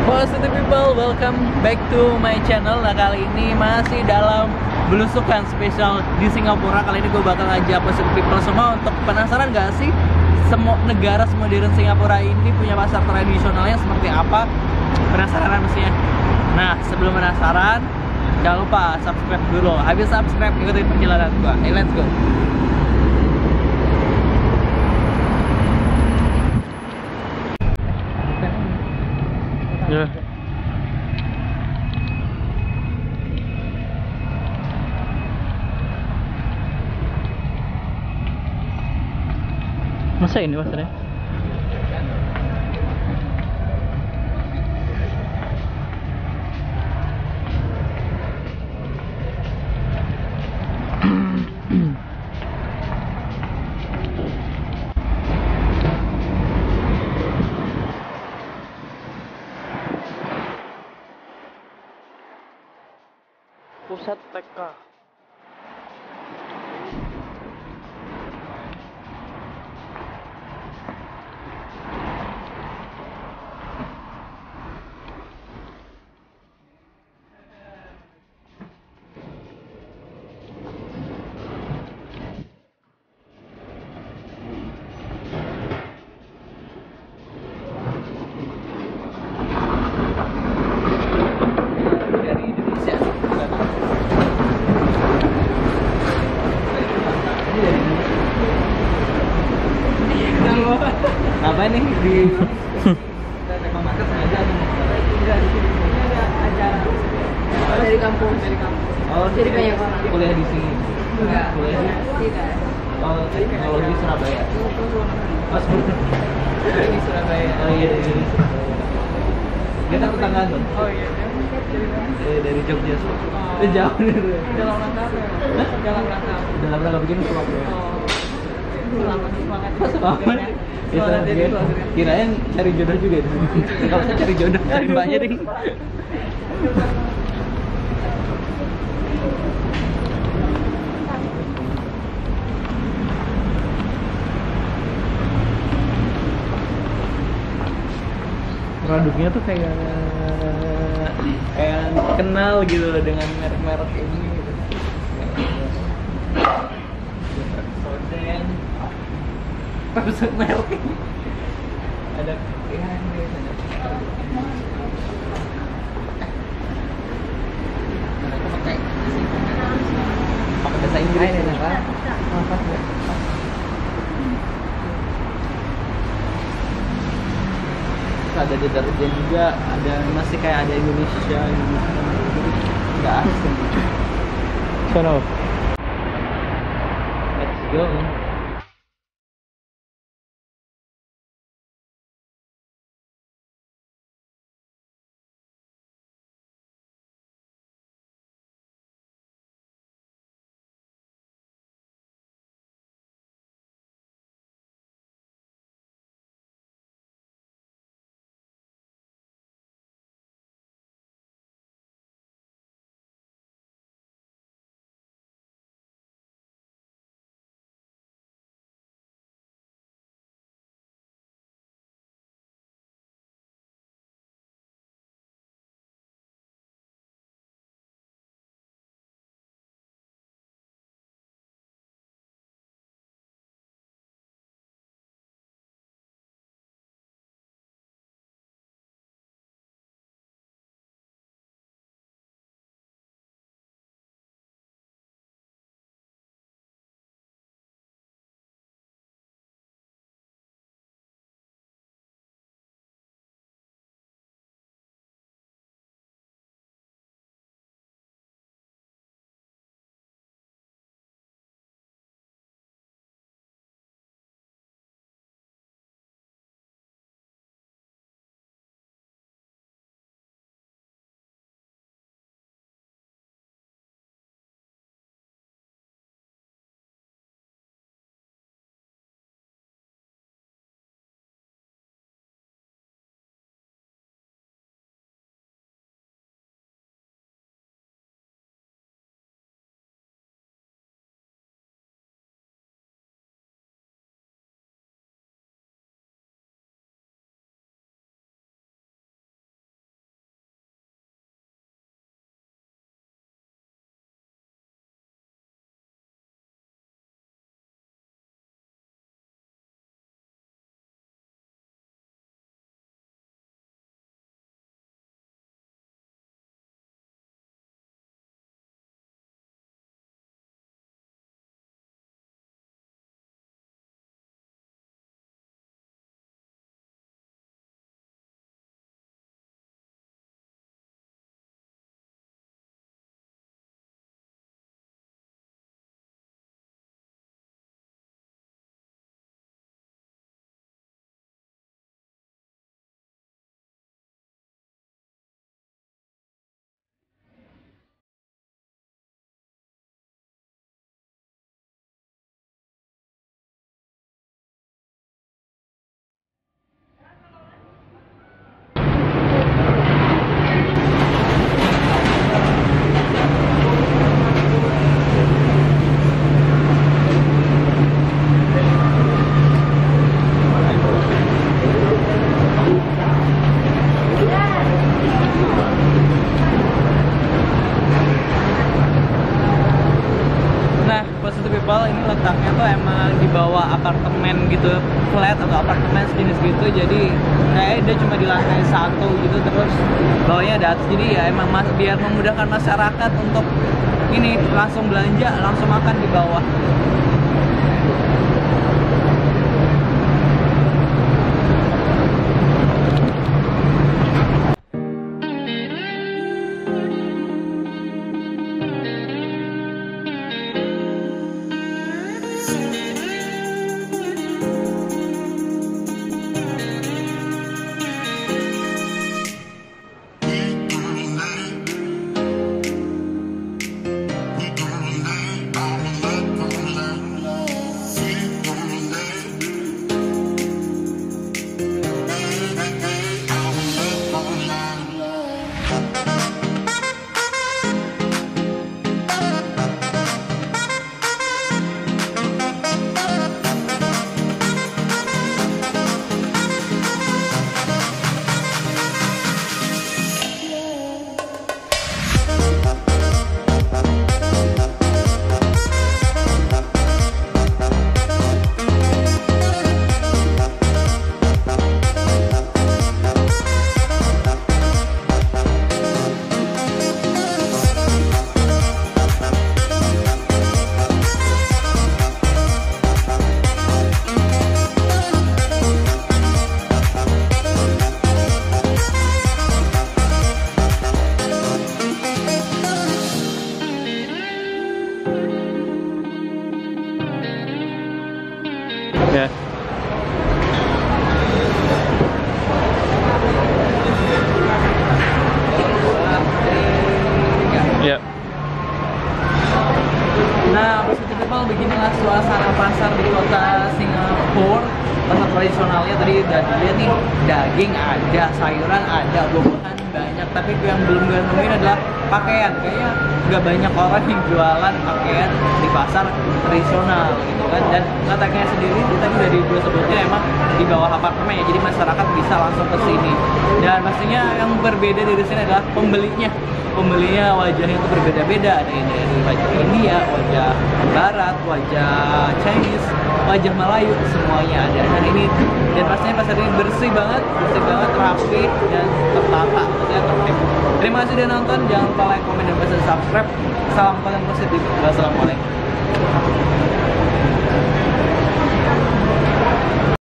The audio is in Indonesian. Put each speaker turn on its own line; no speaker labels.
Positive people, welcome back to my channel. Nah, kali ini masih dalam belusukan spesial di Singapura. Kali ini gue bakal ngajak positive people semua untuk penasaran gak sih semua negara semodern Singapura ini punya pasar tradisionalnya seperti apa? Penasaran mestinya. Nah, sebelum penasaran, jangan lupa subscribe dulu. Habis subscribe, ikutin perjalanan gue. Hey, let's go. Ya. Masa ini pasarnya? Pusat TK. Apa nih di Mamaker sengaja atau enggak? Di sini ada acara dari kampus. Oh, jadi banyak orang kuliah di sini. Enggak. Kuliah tidak. Oh, teknologi Surabaya. Mas di Surabaya. Oh iya, dari Surabaya. Kita tetanggaan dong. Oh iya. Dari Jogja. Oh. Jauh nih. Dalam rangka apa? Dalam rangka bikin vlog. Oh. Selamat semangat. Kirain cari jodoh juga di sini. Kalau saya cari jodoh, cari mbaknya deh. Produknya tuh kayak kenal gitu dengan merek-merek ini gitu. Soden, maksud merek ini ada pakai bahasa Inggris ini kan? Ada deterjen juga, ada masih kayak ada Indonesia nggak asing. Sono. Let's go. bawah apartemen gitu, flat atau apartemen sejenis gitu. Jadi kayak dia cuma di lantai 1 gitu, terus bawahnya ada atas. Jadi ya emang biar memudahkan masyarakat untuk ini langsung belanja, langsung makan di bawah.
Ya. Ya.
Nah, Pasar People beginilah suasana pasar di kota Singapura. Pasar tradisionalnya tadi udah dilihat nih, daging ada, sayuran ada, buah-buahan banyak. Tapi yang belum gue nemuin adalah pakaian. Kayaknya nggak banyak orang yang jualan pakaian di pasar tradisional gitu kan. Dan letaknya sendiri tadi udah gue sebutnya emang di bawah apartemen ya, jadi masyarakat bisa langsung ke sini. Dan pastinya yang berbeda dari sini adalah pembelinya wajahnya itu berbeda-beda. Ada yang dari wajah India, wajah Barat, wajah Chinese, wajah Melayu, semuanya ada. Dan ini, dan pastinya pasar ini bersih banget, rapi dan tertata, maksudnya tertib. Terima kasih udah nonton, jangan lupa like, komen, dan subscribe. Salam konten positif. Wassalamualaikum.